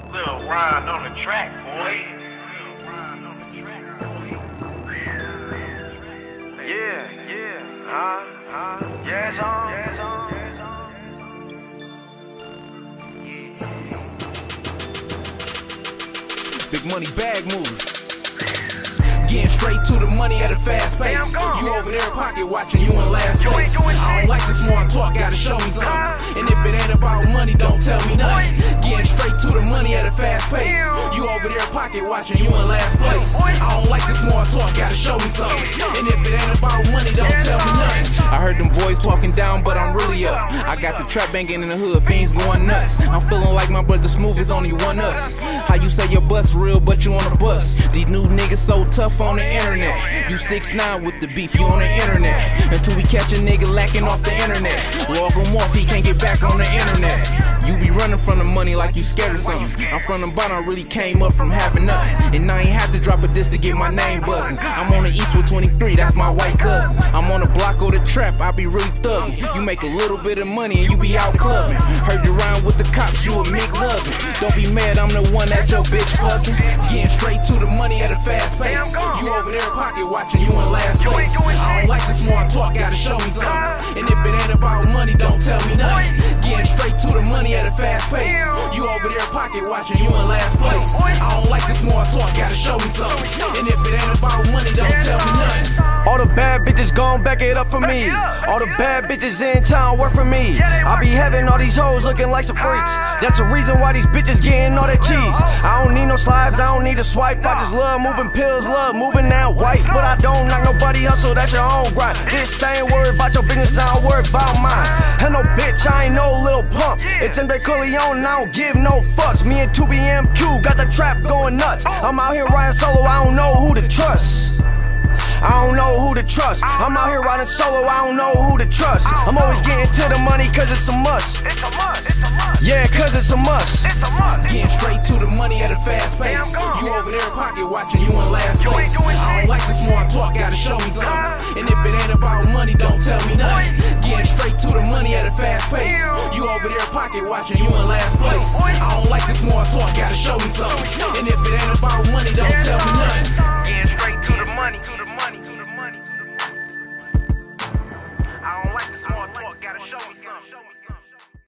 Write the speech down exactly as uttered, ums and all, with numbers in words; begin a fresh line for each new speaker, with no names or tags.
Little rhyme on the track, boy. Yeah, yeah, uh, uh, yes, on, yes, on, yes, on.
Big money bag moves. Getting straight to the money at a fast pace. You over there pocket watching, you in last place. I don't like this more talk, gotta show me something. And if it ain't about money, don't tell me nothing. Getting straight to the money at a fast pace. You over there pocket watching, you in last place. I don't like this more talk, gotta show me something. And if it ain't about money, don't tell me nothing. I heard them boys talking down, but I'm really up. I got the trap banging in the hood, fiends going nuts. I'm feeling like my brother Smooth is only one us. How you say your bus real, but you on a bus? These new niggas so tough on the internet. You six nine with the beef, you on the internet. Until we catch a nigga lacking off the internet. Log him off, he can't get back on the internet. You be running from the money like you scared of something. I'm from the bottom, I really came up from having nothing. And I ain't had to drop a disc to get my name buzzing. I'm on the east with twenty-three, that's my white cousin. I'm on the block or the trap, I be really thugging. You make a little bit of money and you be out clubbing. Heard you rhyme with the cops, you a Mick loving. Don't be mad, I'm the one that your bitch fucking. Getting straight to the money at a fast pace. You over there pocket watching, you in last place. I don't like this more talk, gotta show me something. And if it ain't about money, don't tell me nothing. Getting straight to the money at a fast pace. You over there pocket watching, you in last place. I don't like this more talk, gotta show me something. And if it ain't about money, don't tell me nothing.
All the bad bitches gon' back it up for me. All the bad bitches in town work for me. I be having all these hoes looking like some freaks. That's the reason why these bitches getting all that cheese. I don't need no slides, I don't need a swipe. I just love moving pills, love moving that white. But I don't knock nobody hustle, that's your own grind. This I ain't worried about your business, I don't worry about mine. Hell no bitch, I ain't no little pump. It's M J Corleone, I don't give no fucks. Me and two B M Q got the trap going nuts. I'm out here riding solo, I don't know who to trust. I don't know who to trust. I'm out here riding solo, I don't know who to trust. I'm always getting to the money cause it's a must. Yeah, cause it's a must.
Getting straight to the money at a fast pace. You over there pocket watching, you in last place. I don't like this more talk, gotta show me something. And if it ain't about money, don't tell me nothing. Getting straight to the money at a fast pace. You over there pocket watching, you in last place. I don't like this more talk, gotta show me something.